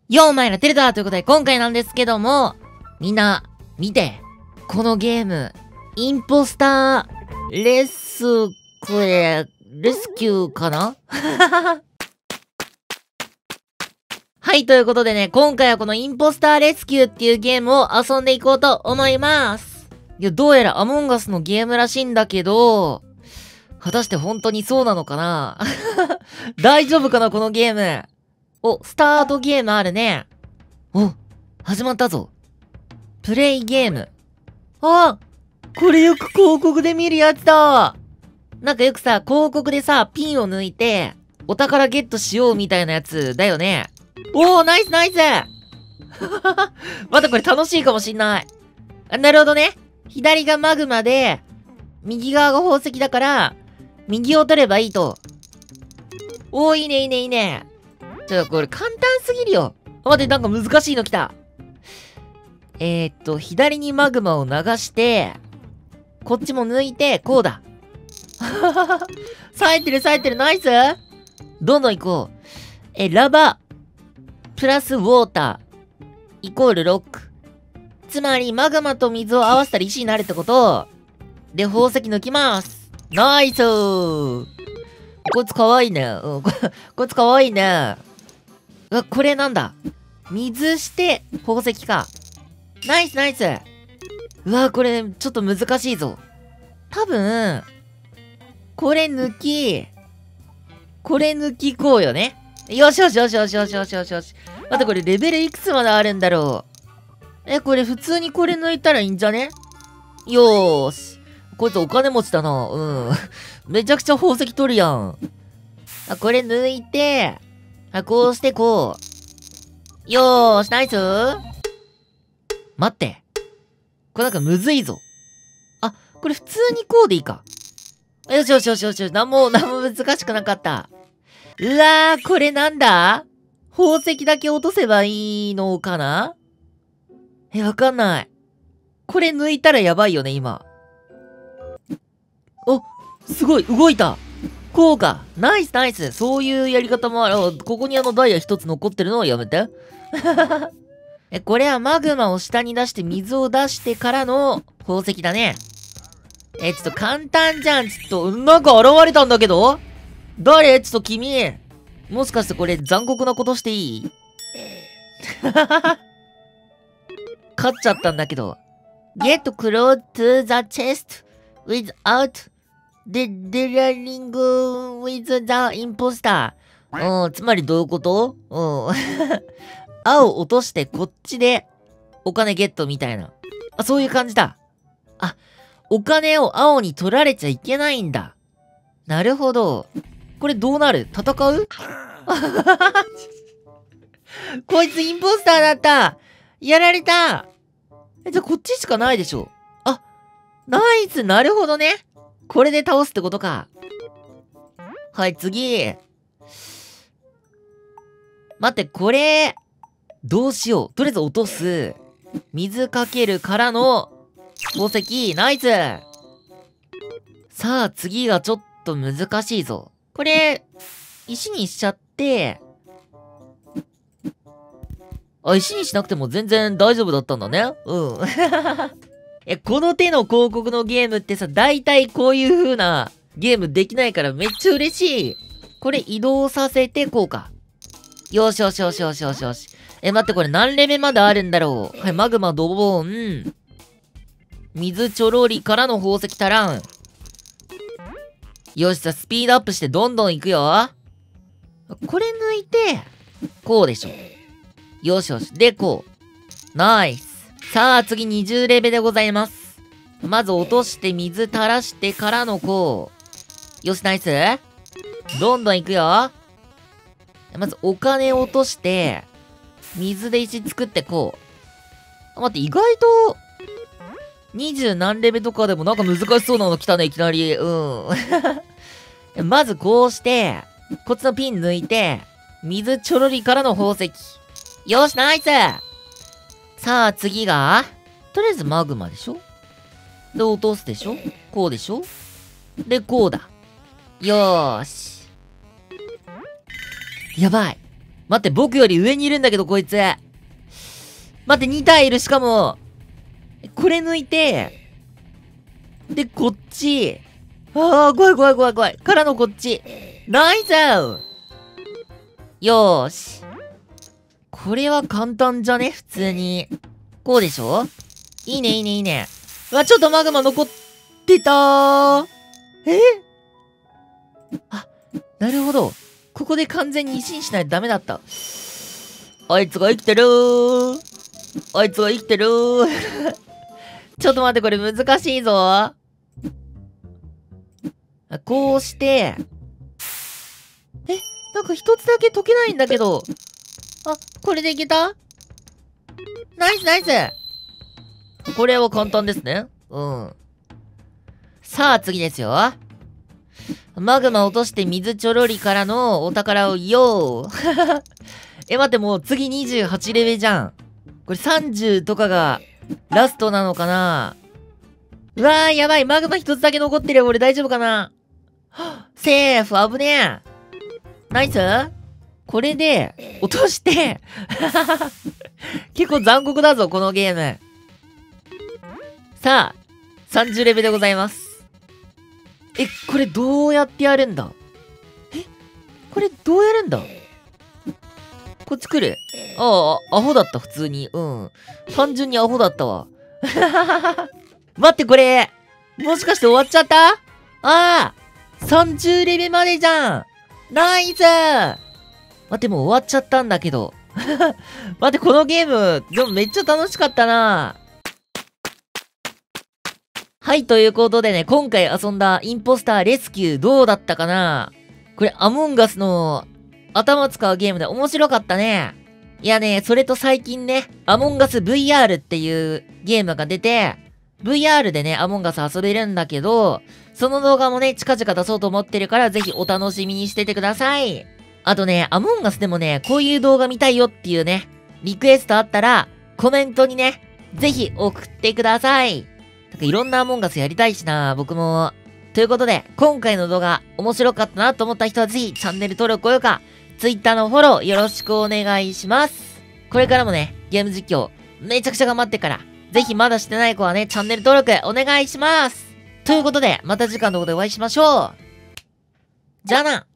よーお前らテレだということで今回なんですけども、みんな、見て。このゲーム、インポスター、レスキューかなはい、ということでね、今回はこのインポスターレスキューっていうゲームを遊んでいこうと思います。いや、どうやらアモンガスのゲームらしいんだけど、果たして本当にそうなのかな大丈夫かなこのゲーム。お、スタートゲームあるね。お、始まったぞ。プレイゲーム。あ、これよく広告で見るやつだ。なんかよくさ、広告でさ、ピンを抜いて、お宝ゲットしようみたいなやつだよね。おー、ナイスナイスまたこれ楽しいかもしんない。あ、なるほどね。左がマグマで、右側が宝石だから、右を取ればいいと。おー、いいねいいねいいね。これ簡単すぎるよ。待って、なんか難しいの来た。左にマグマを流して、こっちも抜いて、こうだ。冴えてる冴えてる、ナイス。どんどん行こう。ラバ、プラスウォーター、イコールロック。つまり、マグマと水を合わせたら石になるってこと。で、宝石抜きます。ナイスー。こいつかわいいね。うん、こいつかわいいね。うわ、これなんだ。水して、宝石か。ナイスナイス。うわ、これ、ちょっと難しいぞ。多分、これ抜きこうよね。よしよしよしよしよしよしよしよし。待って、これレベルいくつまであるんだろう。これ普通にこれ抜いたらいいんじゃね？よーし。こいつお金持ちだな。うん。めちゃくちゃ宝石取るやん。あ、これ抜いて、あ、こうしてこう。よーし、ナイスー。待って。これなんかむずいぞ。あ、これ普通にこうでいいか。よしよしよしよしよし。なんも難しくなかった。うわー、これなんだ？宝石だけ落とせばいいのかな？わかんない。これ抜いたらやばいよね、今。お、すごい、動いた。こうか。ナイスナイス。そういうやり方もある。ここにダイヤ一つ残ってるのはやめて。これはマグマを下に出して水を出してからの宝石だね。ちょっと簡単じゃん。ちょっと、なんか現れたんだけど？誰？ちょっと君。もしかしてこれ残酷なことしていい？勝っちゃったんだけど。Get close to the chest without dealing with the imposter. うん、つまりどういうこと？うん。青落としてこっちでお金ゲットみたいな。あ、そういう感じだ。あ、お金を青に取られちゃいけないんだ。なるほど。これどうなる？戦う？こいつインポスターだった。やられた。じゃあこっちしかないでしょ。あ、ナイス。なるほどね。これで倒すってことか。はい、次。待って、これ、どうしよう。とりあえず落とす。水かけるからの宝石。ナイス。さあ、次がちょっと難しいぞ。これ、石にしちゃって、あ、石にしなくても全然大丈夫だったんだね。うん。この手の広告のゲームってさ、大体こういう風なゲームできないからめっちゃ嬉しい。これ移動させてこうか。よしよしよしよしよしよし。待って、これ何レベルまであるんだろう。はい、マグマドボーン。水ちょろりからの宝石足らん。よし、さ、スピードアップしてどんどん行くよ。これ抜いて、こうでしょ。よしよし。で、こう。ナイス。さあ、次20レベルでございます。まず落として水垂らしてからのこう。よし、ナイス。どんどん行くよ。まずお金落として、水で石作ってこう。待って、意外と、20何レベルとかでもなんか難しそうなの来たね、いきなり。うん。まずこうして、こっちのピン抜いて、水ちょろりからの宝石。よし、ナイス。さあ、次が、とりあえずマグマでしょ？で、落とすでしょ？こうでしょ？で、こうだ。よーし。やばい。 待って、僕より上にいるんだけど、こいつ。待って、2体いる、しかも。これ抜いて、で、こっち。ああ、怖い怖い怖い怖い。からのこっち。ナイスよーし。これは簡単じゃね普通に。こうでしょいいねいいねいいね。うわ、ちょっとマグマ残ってたー。あ、なるほど。ここで完全に維新しないとダメだった。あいつが生きてるー。あいつが生きてるー。ちょっと待って、これ難しいぞ。こうして、なんか一つだけ解けないんだけど。あ、これでいけた？ナイスナイス。これは簡単ですね。うん。さあ、次ですよ。マグマ落として水ちょろりからのお宝をよー。待って、もう次28レベルじゃん。これ30とかがラストなのかな？うわー、やばい。マグマ一つだけ残ってるよ。俺大丈夫かな？セーフ、危ねえ。ナイス？これで、落として結構残酷だぞ、このゲーム。さあ、30レベルでございます。これどうやってやるんだ？これどうやるんだ？こっち来る？ああ、アホだった、普通に。うん。単純にアホだったわ。待って、これ、もしかして終わっちゃった？ああ、30レベルまでじゃん。ナイス！待って、もう終わっちゃったんだけど。待って、このゲーム、でもめっちゃ楽しかったな。はい、ということでね、今回遊んだインポスターレスキューどうだったかな？これ、アモンガスの頭使うゲームで面白かったね。いやね、それと最近ね、アモンガス VR っていうゲームが出て、VR でね、アモンガス遊べるんだけど、その動画もね、近々出そうと思ってるから、ぜひお楽しみにしててください。あとね、アモンガスでもね、こういう動画見たいよっていうね、リクエストあったら、コメントにね、ぜひ送ってください。なんかいろんなアモンガスやりたいしな、僕も。ということで、今回の動画面白かったなと思った人はぜひチャンネル登録、高評価、Twitter のフォローよろしくお願いします。これからもね、ゲーム実況めちゃくちゃ頑張ってから、ぜひまだしてない子はね、チャンネル登録お願いします。ということで、また次回の動画でお会いしましょう。じゃあな。